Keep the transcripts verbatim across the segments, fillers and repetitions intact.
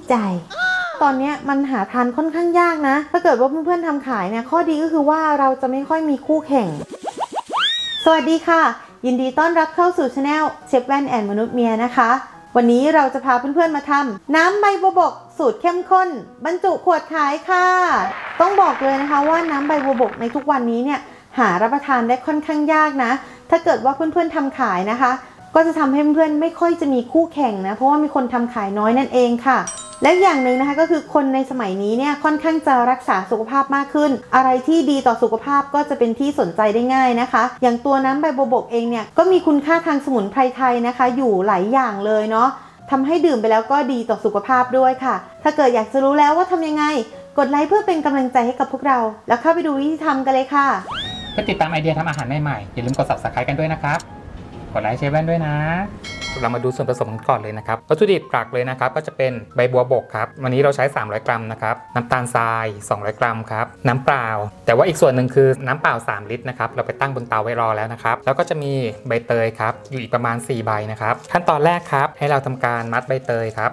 ใจตอนนี้มันหาทานค่อนข้างยากนะถ้าเกิดว่าเพื่อนๆทำขายเนี่ยข้อดีก็คือว่าเราจะไม่ค่อยมีคู่แข่งสวัสดีค่ะยินดีต้อนรับเข้าสู่ช anel เชฟแว่นแอนมนุษย์เมียนะคะวันนี้เราจะพาเพื่อนๆมาทำน้ำใบบัวบกสูตรเข้มข้นบรรจุขวดขายค่ะต้องบอกเลยนะคะว่าน้ำใบบัวบกในทุกวันนี้เนี่ยหารับประทานได้ค่อนข้างยากนะถ้าเกิดว่าเพื่อนๆทำขายนะคะก็จะทำให้เพื่อนๆไม่ค่อยจะมีคู่แข่งนะเพราะว่ามีคนทำขายน้อยนั่นเองค่ะและอย่างหนึ่งนะคะก็คือคนในสมัยนี้เนี่ยค่อนข้างจะรักษาสุขภาพมากขึ้นอะไรที่ดีต่อสุขภาพก็จะเป็นที่สนใจได้ง่ายนะคะอย่างตัวน้ำใบบัวบกเองเนี่ยก็มีคุณค่าทางสมุนไพรไทยนะคะอยู่หลายอย่างเลยเนาะทำให้ดื่มไปแล้วก็ดีต่อสุขภาพด้วยค่ะถ้าเกิดอยากจะรู้แล้วว่าทำยังไงกดไลค์เพื่อเป็นกำลังใจให้กับพวกเราแล้วเข้าไปดูวิธีทำกันเลยค่ะเพื่อติดตามไอเดียทำอาหารใหม่ๆอย่าลืมกด ซับสไครบ์ กันด้วยนะครับกดไลค์เชฟแว่นด้วยนะเรามาดูส่วนผสมกันก่อนเลยนะครับวัตถุดิบหลักเลยนะครับก็จะเป็นใบบัวบกครับวันนี้เราใช้สามร้อยกรัมนะครับน้ำตาลทรายสองร้อยกรัมครับน้ำเปล่าแต่ว่าอีกส่วนหนึ่งคือน้ำเปล่าสามลิตรนะครับเราไปตั้งบนเตาไว้รอแล้วนะครับแล้วก็จะมีใบเตยครับอยู่อีกประมาณสี่ใบนะครับขั้นตอนแรกครับให้เราทำการมัดใบเตยครับ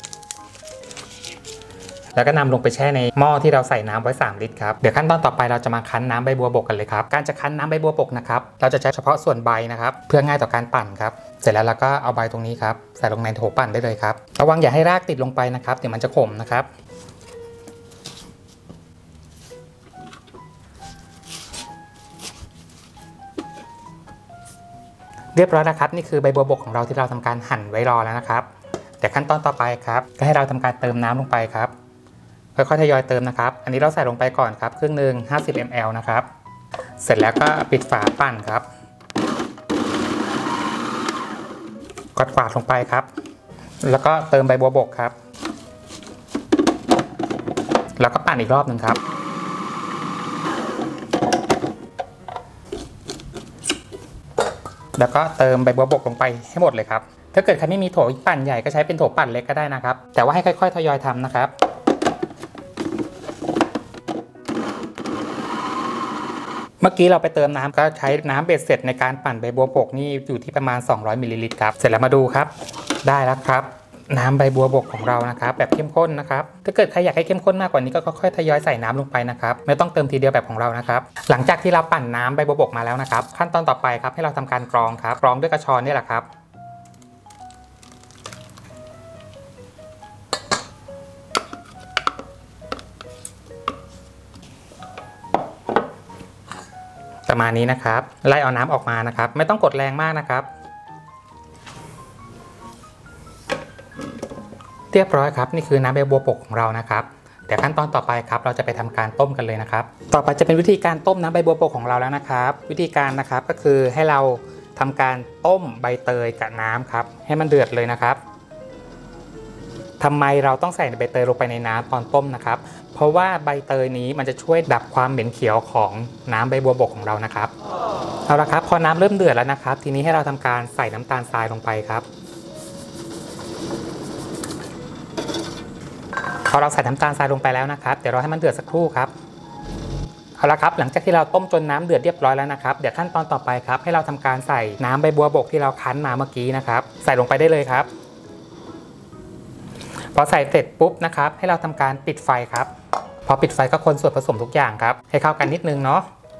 แล้วก็นำลงไปแช่ในหม้อที่เราใส่น้ำไว้สามลิตรครับเดี๋ยวขั้นตอนต่อไปเราจะมาคั้นน้ำใบบัวบกกันเลยครับการจะคั้นน้ำใบบัวบกนะครับเราจะใช้เฉพาะส่วนใบนะครับเพื่อง่ายต่อการปั่นครับเสร็จแล้วเราก็เอาใบตรงนี้ครับใส่ลงในโถปั่นได้เลยครับระวังอย่าให้รากติดลงไปนะครับเดี๋ยวมันจะขมนะครับเรียบร้อยแล้วครับนี่คือใบบัวบกของเราที่เราทำการหั่นไว้รอแล้วนะครับแต่ขั้นตอนต่อไปครับก็ให้เราทำการเติมน้ำลงไปครับค่อยๆทยอยเติมนะครับอันนี้เราใส่ลงไปก่อนครับครึ่งหนึ่งห้าสิบมิลลิลิตรนะครับเสร็จแล้วก็ปิดฝาปั่นครับกดกวาดลงไปครับแล้วก็เติมใบบัวบกครับแล้วก็ปั่นอีกรอบหนึ่งครับแล้วก็เติมใบบัวบกลงไปให้หมดเลยครับถ้าเกิดใครไม่มีโถปั่นใหญ่ก็ใช้เป็นโถปั่นเล็กก็ได้นะครับแต่ว่าให้ค่อยๆทยอยทำนะครับเมื่อกี้เราไปเติมน้ำก็ใช้น้ำเบ็ดเสร็จในการปั่นใบบัวบกนี่อยู่ที่ประมาณสองร้อยมิลลิลิตรครับเสร็จแล้วมาดูครับได้แล้วครับน้ำใบบัวบกของเรานะครับแบบเข้มข้นนะครับถ้าเกิดใครอยากให้เข้มข้นมากกว่านี้ก็ค่อยๆทยอยใส่น้ำลงไปนะครับไม่ต้องเติมทีเดียวแบบของเรานะครับหลังจากที่เราปั่นน้ำใบบัวบกมาแล้วนะครับขั้นตอนต่อไปครับให้เราทำการกรองครับกรองด้วยกระชอนนี่แหละครับประมาณนี้นะครับไล่เอาน้ำออกมานะครับไม่ต้องกดแรงมากนะครับเรียบร้อยครับนี่คือน้ำใบบัวบกของเรานะครับเดี๋ยวขั้นตอนต่อไปครับเราจะไปทำการต้มกันเลยนะครับต่อไปจะเป็นวิธีการต้มน้ำใบบัวบกของเราแล้วนะครับวิธีการนะครับก็คือให้เราทำการต้มใบเตยกับน้ำครับให้มันเดือดเลยนะครับทำไมเราต้องใส่ใบเตยลงไปในน้ำตอนต้มนะครับเพราะว่าใบเตยนี้มันจะช่วยดับความเหม็นเขียวของน้ำใบบัวบกของเรานะครับเอาละครับพอน้ำเริ่มเดือดแล้วนะครับทีนี้ให้เราทำการใส่น้ำตาลทรายลงไปครับพอเราใส่น้ำตาลทรายลงไปแล้วนะครับเดี๋ยวเราให้มันเดือดสักครู่ครับเอาละครับหลังจากที่เราต้มจนน้ำเดือดเรียบร้อยแล้วนะครับเดี๋ยวขั้นตอนต่อไปครับให้เราทำการใส่น้ำใบบัวบกที่เราคั้นมาเมื่อกี้นะครับใส่ลงไปได้เลยครับพอใส่เสร็จปุ๊บนะครับให้เราทำการปิดไฟครับพอปิดไฟก็คนส่วนผสมทุกอย่างครับให้เข้ากันนิดนึงเนาะ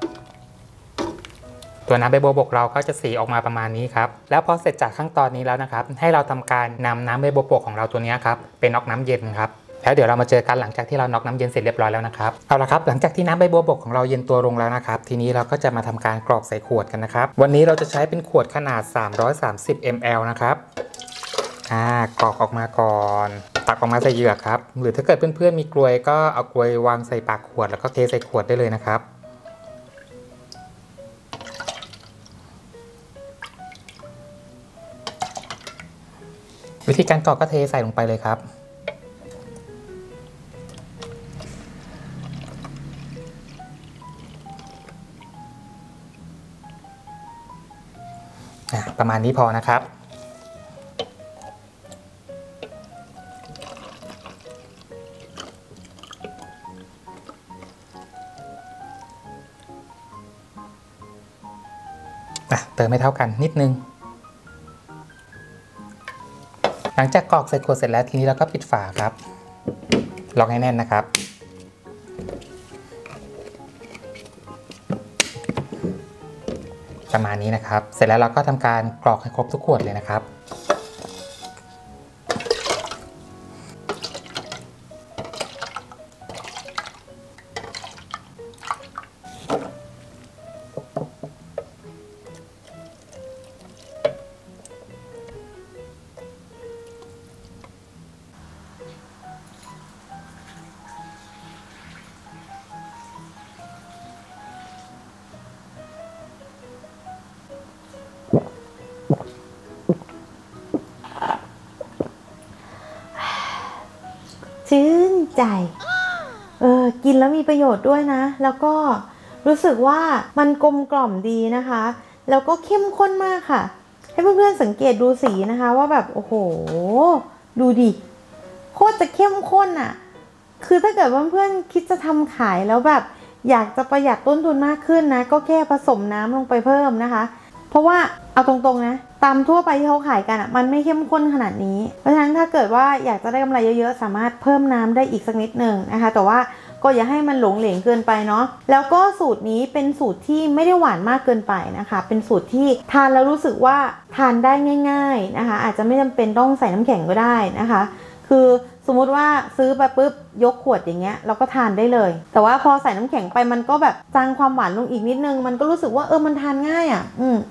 ตัวน้ำใบบัวบกเราก็จะสีออกมาประมาณนี้ครับแล้วพอเสร็จจากขั้นตอนนี้แล้วนะครับให้เราทำการนำน้ำใบบัวบกของเราตัวนี้ครับเป็นน็อกน้ำเย็นครับแล้วเดี๋ยวเรามาเจอกันหลังจากที่เราน็อกน้ำเย็นเสร็จเรียบร้อยแล้วนะครับเอาละครับหลังจากที่น้ำใบบัวบกของเราเย็นตัวลงแล้วนะครับทีนี้เราก็จะมาทำการกรอกใส่ขวดกันนะครับวันนี้เราจะใช้เป็นขวดขนาดสามร้อยสามสิบมิลลิลิตรนะครับอ่ากรอกออกมาก่อนตักออกมาใส่เหยือกครับหรือถ้าเกิดเพื่อนๆมีกลวยก็เอากลวยวางใส่ปากขวดแล้วก็เทใส่ขวดได้เลยนะครับวิธีการกรอกก็เทใส่ลงไปเลยครับประมาณนี้พอนะครับเติมให้เท่ากันนิดนึงหลังจากกรอกใส่ขวดเสร็จแล้วทีนี้เราก็ปิดฝาครับล็อกให้แน่นนะครับประมาณนี้นะครับเสร็จแล้วเราก็ทำการกรอกให้ครบทุกขวดเลยนะครับชื่นใจเออกินแล้วมีประโยชน์ด้วยนะแล้วก็รู้สึกว่ามันกลมกล่อมดีนะคะแล้วก็เข้มข้นมากค่ะให้เพื่อนๆสังเกตดูสีนะคะว่าแบบโอ้โหดูดิโคตรจะเข้มข้นอ่ะคือถ้าเกิดว่าเพื่อนๆคิดจะทำขายแล้วแบบอยากจะประหยัดต้นทุนมากขึ้นนะก็แค่ผสมน้ำลงไปเพิ่มนะคะเพราะว่าเอาตรงๆนะตามทั่วไปที่เขาขายกันอ่ะมันไม่เข้มข้นขนาดนี้เพราะฉะนั้นถ้าเกิดว่าอยากจะได้กำไรเยอะๆสามารถเพิ่มน้ำได้อีกสักนิดหนึ่งนะคะแต่ว่าก็อย่าให้มันหลงเหลงเกินไปเนาะแล้วก็สูตรนี้เป็นสูตรที่ไม่ได้หวานมากเกินไปนะคะเป็นสูตรที่ทานแล้วรู้สึกว่าทานได้ง่ายๆนะคะอาจจะไม่จำเป็นต้องใส่น้ำแข็งก็ได้นะคะคือสมมุติว่าซื้อไปปุ๊บยกขวดอย่างเงี้ยเราก็ทานได้เลยแต่ว่าพอใส่น้ำแข็งไปมันก็แบบจางความหวานลงอีกนิดนึงมันก็รู้สึกว่าเออมันทานง่ายอ่ะอืม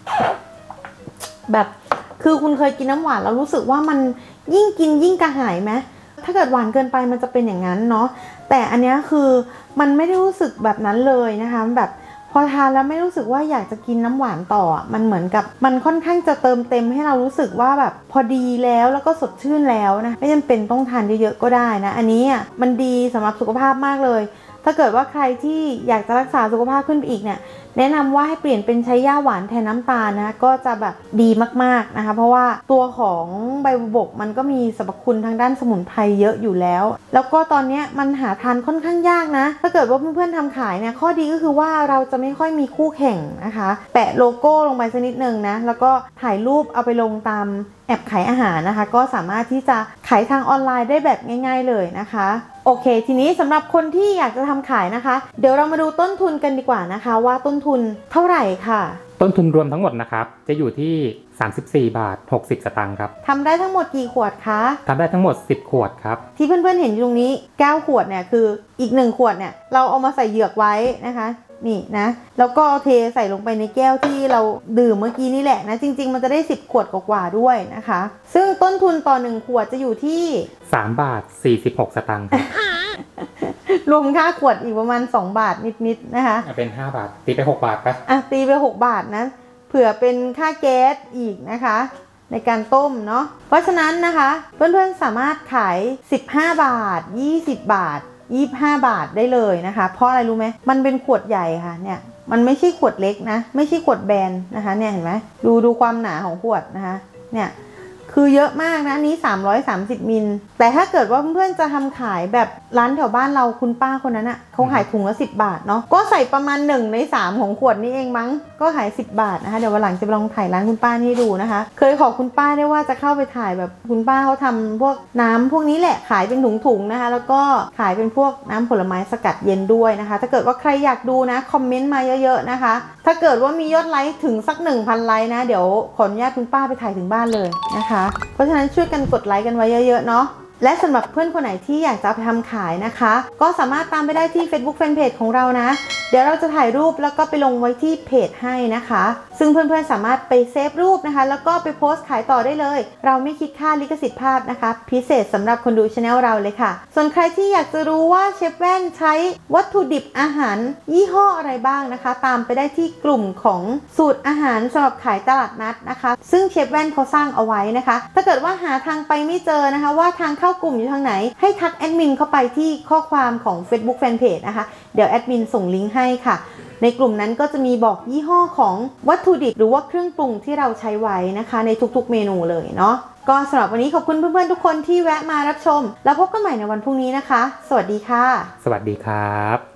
แบบคือคุณเคยกินน้ำหวานแล้วรู้สึกว่ามันยิ่งกินยิ่งกระหายไหมถ้าเกิดหวานเกินไปมันจะเป็นอย่างนั้นเนาะแต่อันนี้คือมันไม่ได้รู้สึกแบบนั้นเลยนะคะแบบพอทานแล้วไม่รู้สึกว่าอยากจะกินน้ำหวานต่อมันเหมือนกับมันค่อนข้างจะเติมเต็มให้เรารู้สึกว่าแบบพอดีแล้วแล้วก็สดชื่นแล้วนะไม่จำเป็นต้องทานเยอะๆก็ได้นะอันนี้อ่ะมันดีสำหรับสุขภาพมากเลยถ้าเกิดว่าใครที่อยากจะรักษาสุขภาพขึ้นไปอีกเนี่ยแนะนำว่าให้เปลี่ยนเป็นใช้ย่าหวานแทนน้ำตาลนะก็จะแบบดีมากๆนะคะเพราะว่าตัวของใบบัวบกมันก็มีสรรพคุณทางด้านสมุนไพรเยอะอยู่แล้วแล้วก็ตอนนี้มันหาทานค่อนข้างยากนะถ้าเกิดว่าเพื่อนๆทำขายเนี่ยข้อดีก็คือว่าเราจะไม่ค่อยมีคู่แข่งนะคะแปะโลโก้ลงไปสักนิดนึงนะแล้วก็ถ่ายรูปเอาไปลงตามแอปขายอาหารนะคะก็สามารถที่จะขายทางออนไลน์ได้แบบง่ายๆเลยนะคะโอเคทีนี้สำหรับคนที่อยากจะทำขายนะคะเดี๋ยวเรามาดูต้นทุนกันดีกว่านะคะว่าต้นทุนเท่าไหร่ค่ะต้นทุนรวมทั้งหมดนะครับจะอยู่ที่สามสิบสี่บาทหกสิบสตางค์ครับทำได้ทั้งหมดกี่ขวดคะทำได้ทั้งหมดสิบขวดครับที่เพื่อนๆเห็นอยู่ตรงนี้เก้าขวดเนี่ยคืออีกหนึ่งขวดเนี่ยเราเอามาใส่เหยือกไว้นะคะนี่นะแล้วก็เทใส่ลงไปในแก้วที่เราดื่มเมื่อกี้นี่แหละนะจริงๆมันจะได้สิบขวดกว่าๆด้วยนะคะซึ่งต้นทุนต่อหนึ่งขวดจะอยู่ที่สามบาทสี่สิบหกสตางค์ครับรวมค่าขวดอีกประมาณสองบาทนิดๆนะคะเป็นห้าบาทตีไปหกบาทปะอ่ะตีไปหกบาทนะเผื่อเป็นค่าแก๊สอีกนะคะในการต้มเนาะเพราะฉะนั้นนะคะเพื่อนๆสามารถขายสิบห้าบาทยี่สิบบาทยี่สิบห้าบาทได้เลยนะคะเพราะอะไรรู้ไหมมันเป็นขวดใหญ่ค่ะเนี่ยมันไม่ใช่ขวดเล็กนะไม่ใช่ขวดแบนนะคะเนี่ยเห็นไหมดูดูความหนาของขวดนะคะเนี่ยคือเยอะมากนะอันนี้สามร้อยสามสิบมิลแต่ถ้าเกิดว่าเพื่อนๆจะทำขายแบบร้านแถวบ้านเราคุณป้าคนนั้นอ่ะเขาขายถุงละสิบบาทเนาะก็ใส่ประมาณหนึ่งในสามของขวดนี้เองมั้งก็ขายสิบบาทนะคะเดี๋ยววันหลังจะลองถ่ายร้านคุณป้านี่ดูนะคะเคยขอคุณป้าได้ว่าจะเข้าไปถ่ายแบบคุณป้าเขาทำพวกน้ำพวกนี้แหละขายเป็นถุงๆนะคะแล้วก็ขายเป็นพวกน้ำผลไม้สกัดเย็นด้วยนะคะถ้าเกิดว่าใครอยากดูนะคอมเมนต์มาเยอะๆนะคะถ้าเกิดว่ามียอดไลค์ถึงสัก หนึ่งพัน ไลค์นะเดี๋ยวขออนุญาตคุณป้าไปถ่ายถึงบ้านเลยนะคะเพราะฉะนั้นช่วยกันกดไลค์กันไว้เยอะๆเนาะและสำหรับเพื่อนคนไหนที่อยากจะไปทำขายนะคะก็สามารถตามไปได้ที่ Facebook Fanpage ของเรานะเดี๋ยวเราจะถ่ายรูปแล้วก็ไปลงไว้ที่เพจให้นะคะซึ่งเพื่อนๆสามารถไปเซฟรูปนะคะแล้วก็ไปโพสต์ขายต่อได้เลยเราไม่คิดค่าลิขสิทธิ์ภาพนะคะพิเศษสำหรับคนดูช anel เราเลยค่ะส่วนใครที่อยากจะรู้ว่าเชฟแว่นใช้วัตถุดิบอาหารยี่ห้ออะไรบ้างนะคะตามไปได้ที่กลุ่มของสูตรอาหารสำหรับขายตลาดนัดนะคะซึ่งเชฟแว่นเขาสร้างเอาไว้นะคะถ้าเกิดว่าหาทางไปไม่เจอนะคะว่าทางเข้ากลุ่มอยู่ทางไหนให้ทักแอดมินเข้าไปที่ข้อความของ Facebook Fanpage นะคะเดี๋ยวแอดมินส่งลิงก์ให้ค่ะในกลุ่มนั้นก็จะมีบอกยี่ห้อของวัตถุดิบหรือว่าเครื่องปรุงที่เราใช้ไว้นะคะในทุกๆเมนูเลยเนาะก็สำหรับวันนี้ขอบคุณเพื่อนๆทุกคนที่แวะมารับชมแล้วพบกันใหม่ในวันพรุ่งนี้นะคะสวัสดีค่ะสวัสดีครับ